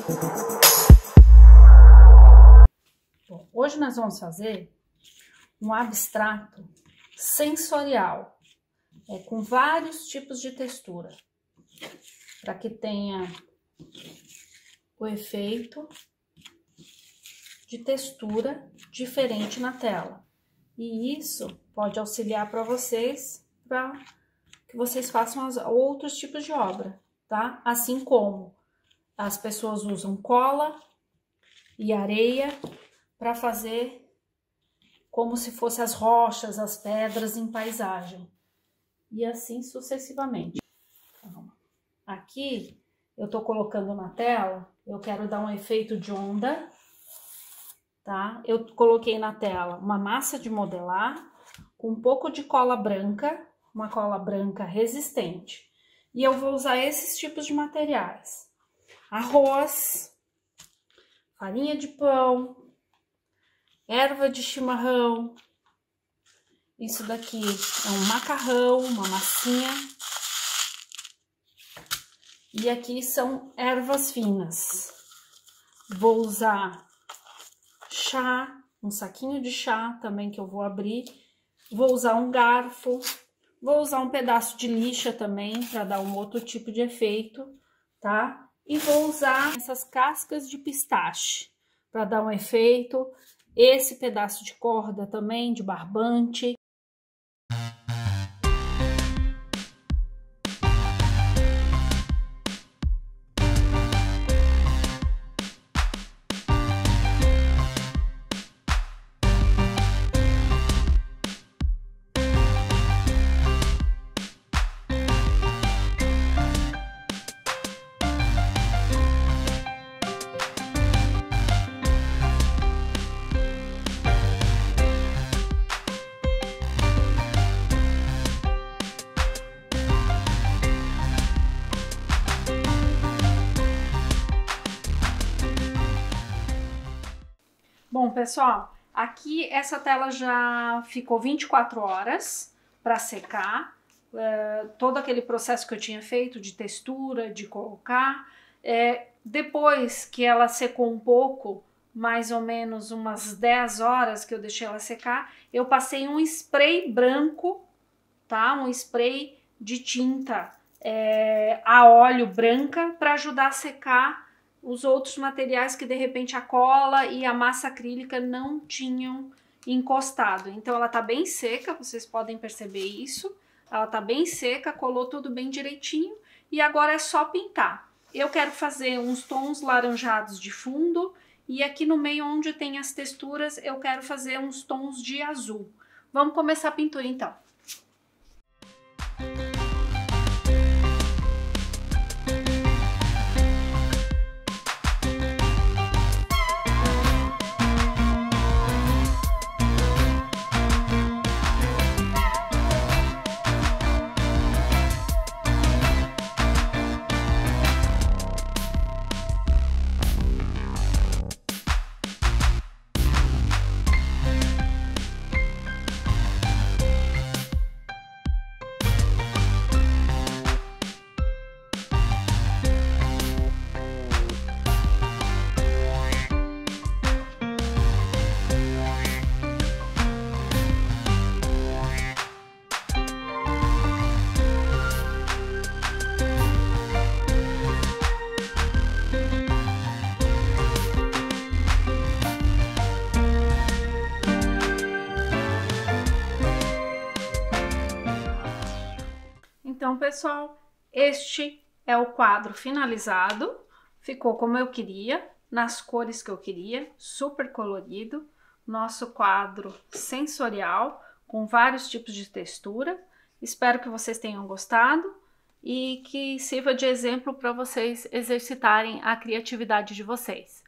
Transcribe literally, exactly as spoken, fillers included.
Bom, hoje nós vamos fazer um abstrato sensorial, é, com vários tipos de textura, para que tenha o efeito de textura diferente na tela. E isso pode auxiliar para vocês, para que vocês façam as, outros tipos de obra, tá? Assim como as pessoas usam cola e areia para fazer como se fossem as rochas, as pedras em paisagem. E assim sucessivamente. Então, aqui eu tô colocando na tela, eu quero dar um efeito de onda, tá? Eu coloquei na tela uma massa de modelar com um pouco de cola branca, uma cola branca resistente. E eu vou usar esses tipos de materiais: arroz, farinha de pão, erva de chimarrão. Isso daqui é um macarrão, uma massinha. E aqui são ervas finas. Vou usar chá, um saquinho de chá também que eu vou abrir. Vou usar um garfo. Vou usar um pedaço de lixa também para dar um outro tipo de efeito, tá? E vou usar essas cascas de pistache para dar um efeito. Esse pedaço de corda também, de barbante. Bom, pessoal, aqui essa tela já ficou vinte e quatro horas para secar. Uh, todo aquele processo que eu tinha feito de textura, de colocar. É, depois que ela secou um pouco, mais ou menos umas dez horas que eu deixei ela secar, eu passei um spray branco, tá? Um spray de tinta é, a óleo branca para ajudar a secar os outros materiais que de repente a cola e a massa acrílica não tinham encostado. Então ela tá bem seca, vocês podem perceber isso. Ela tá bem seca, colou tudo bem direitinho e agora é só pintar. Eu quero fazer uns tons laranjados de fundo e aqui no meio onde tem as texturas eu quero fazer uns tons de azul. Vamos começar a pintura então. Então, pessoal, este é o quadro finalizado. Ficou como eu queria, nas cores que eu queria, super colorido. Nosso quadro sensorial, com vários tipos de textura. Espero que vocês tenham gostado e que sirva de exemplo para vocês exercitarem a criatividade de vocês.